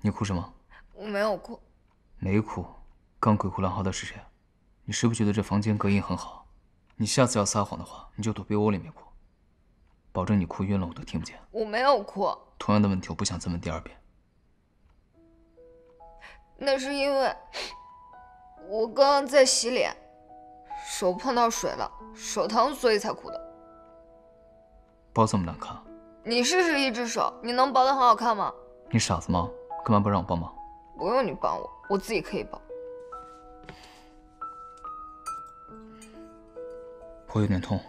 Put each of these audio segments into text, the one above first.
你哭什么？ 我没有哭。 没哭，刚鬼哭狼嚎的是谁？你是不是觉得这房间隔音很好？你下次要撒谎的话，你就躲被窝里面哭，保证你哭晕了我都听不见。 我没有哭。 同样的问题，我不想再问第二遍。 那是因为我刚刚在洗脸，手碰到水了，手疼，所以才哭的。 包这么难看？ 你试试一只手，你能包得很好看吗？ 你傻子吗？干嘛不让我帮忙？ 不用你帮我，我自己可以包。 我有点痛。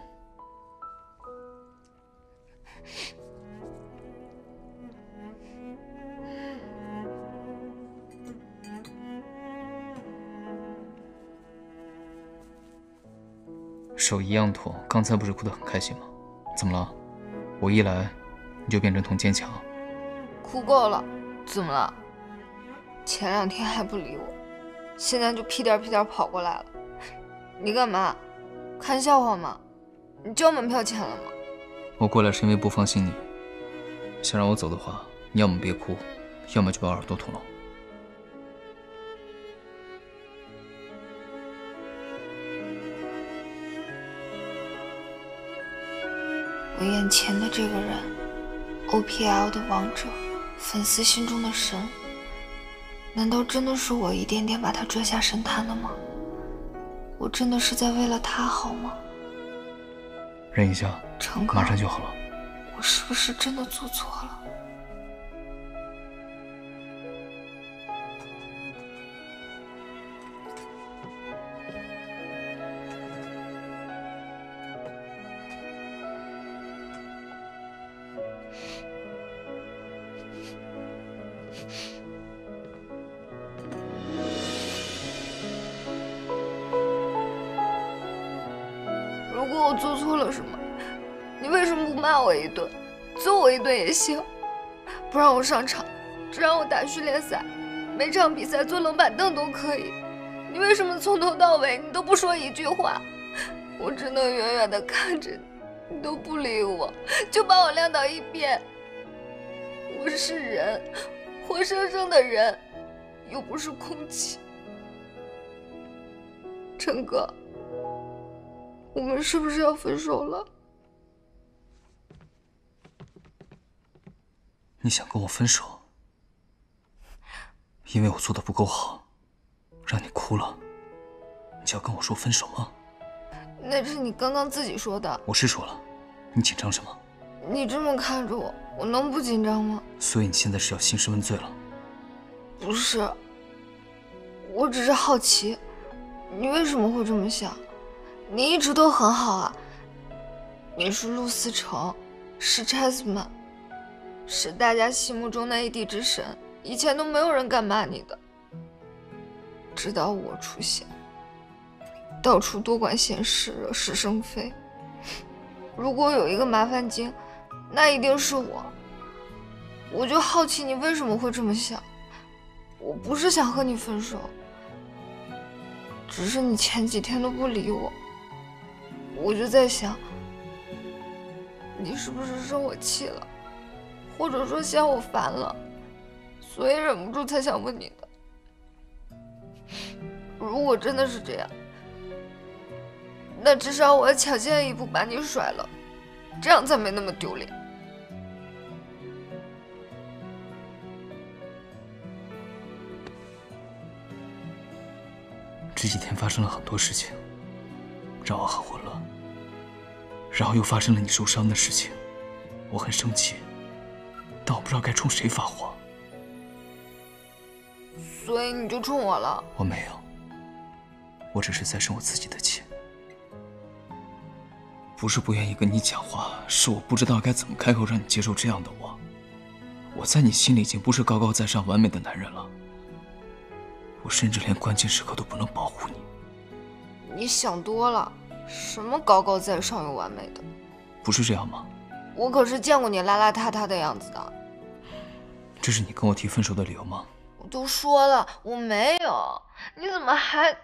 手一样痛，刚才不是哭得很开心吗？怎么了？我一来你就变成痛坚强？ 哭够了，怎么了？前2天还不理我，现在就屁颠屁颠跑过来了。你干嘛？看笑话吗？你交门票钱了吗？ 我过来是因为不放心你，想让我走的话，你要么别哭，要么就把耳朵捅了。 我眼前的这个人 ，OPL 的王者，粉丝心中的神，难道真的是我一点点把他拽下神坛了吗？我真的是在为了他好吗？ 忍一下， 成哥， 马上就好了。 我是不是真的做错了？如果我做错了什么，你为什么不骂我一顿，揍我一顿也行？不让我上场，只让我打训练赛，每场比赛坐冷板凳都可以。你为什么从头到尾你都不说一句话？我只能远远地看着你，你都不理我，就把我晾到一边。我是人，活生生的人，又不是空气。陈哥，我们是不是要分手了？ 你想跟我分手？因为我做的不够好，让你哭了，你就要跟我说分手吗？ 那是你刚刚自己说的。 我是说了，你紧张什么？ 你这么看着我，我能不紧张吗？ 所以你现在是要兴师问罪了？ 不是，我只是好奇，你为什么会这么想？你一直都很好啊，你是陆思成，是 Chessman， 是大家心目中的 AD 之神，以前都没有人敢骂你的，直到我出现，到处多管闲事，惹是生非。如果有一个麻烦精，那一定是我。我就好奇你为什么会这么想。我不是想和你分手，只是你前几天都不理我，我就在想，你是不是生我气了，或者说嫌我烦了，所以忍不住才想问你的。如果真的是这样，那至少我要抢先一步把你甩了，这样才没那么丢脸。 这几天发生了很多事情，让我很混乱，然后又发生了你受伤的事情，我很生气，但我不知道该冲谁发火。 所以你就冲我了？ 我没有，我只是在生我自己的气。不是不愿意跟你讲话，是我不知道该怎么开口让你接受这样的我。我在你心里已经不是高高在上完美的男人了，我甚至连关键时刻都不能保护你。 你想多了，什么高高在上又完美的？ 不是这样吗？ 我可是见过你邋邋遢遢的样子的。 这是你跟我提分手的理由吗？ 我都说了，我没有，你怎么还……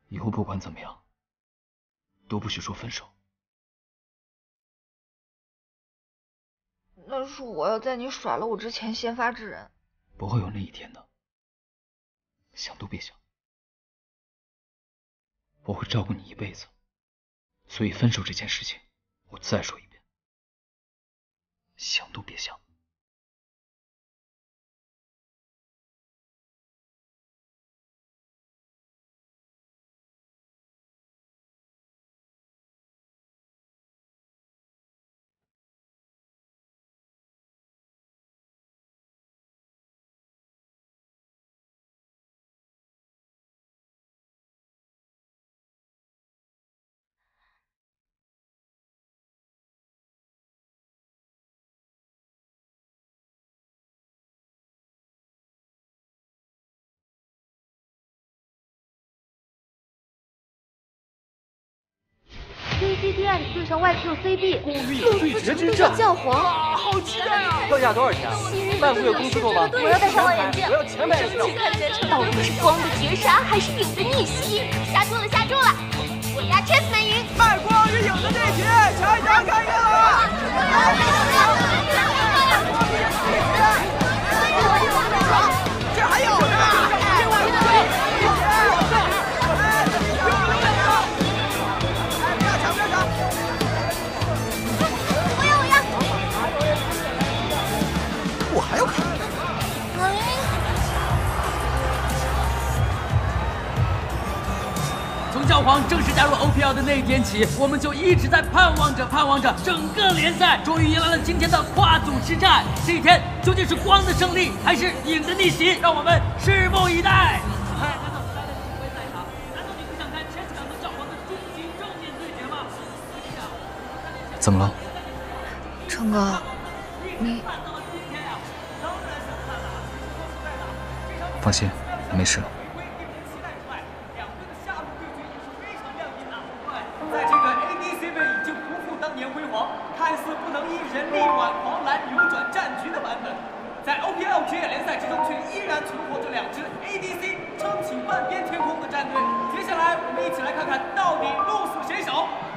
以后不管怎么样，都不许说分手。 那是我要在你甩了我之前先发制人。 不会有那一天的，想都别想。我会照顾你一辈子，所以分手这件事情，我再说一遍，想都别想。 CCTX 对上 YQCB， 对决之战， 教皇， 好期待啊！票价多少钱？漫步有公司购吗？ 我要戴上望远镜， 我要全买的票。 到底是光的绝杀还是影的逆袭？下注了，下注了！我压 Chessman 赢。 卖光与影的对决，强强开干了！这还有呢！我还要看。 从教皇正式加入 OPL 的那一天起，我们就一直在盼望着，整个联赛终于迎来了今天的跨组之战。这一天究竟是光的胜利，还是影的逆袭？让我们拭目以待。来到18的世杯赛场，难道你不想看前2和教皇的终极正面对决吗？ 怎么了？ 成哥，你放心，没事。 在这个 ADC 杯已经不复当年辉煌，看似不能因人力挽狂澜扭转战局的版本，在 OPL 职业联赛之中却依然存活着2支 ADC 撑起半边天空的战队。接下来我们一起来看看到底鹿死谁手。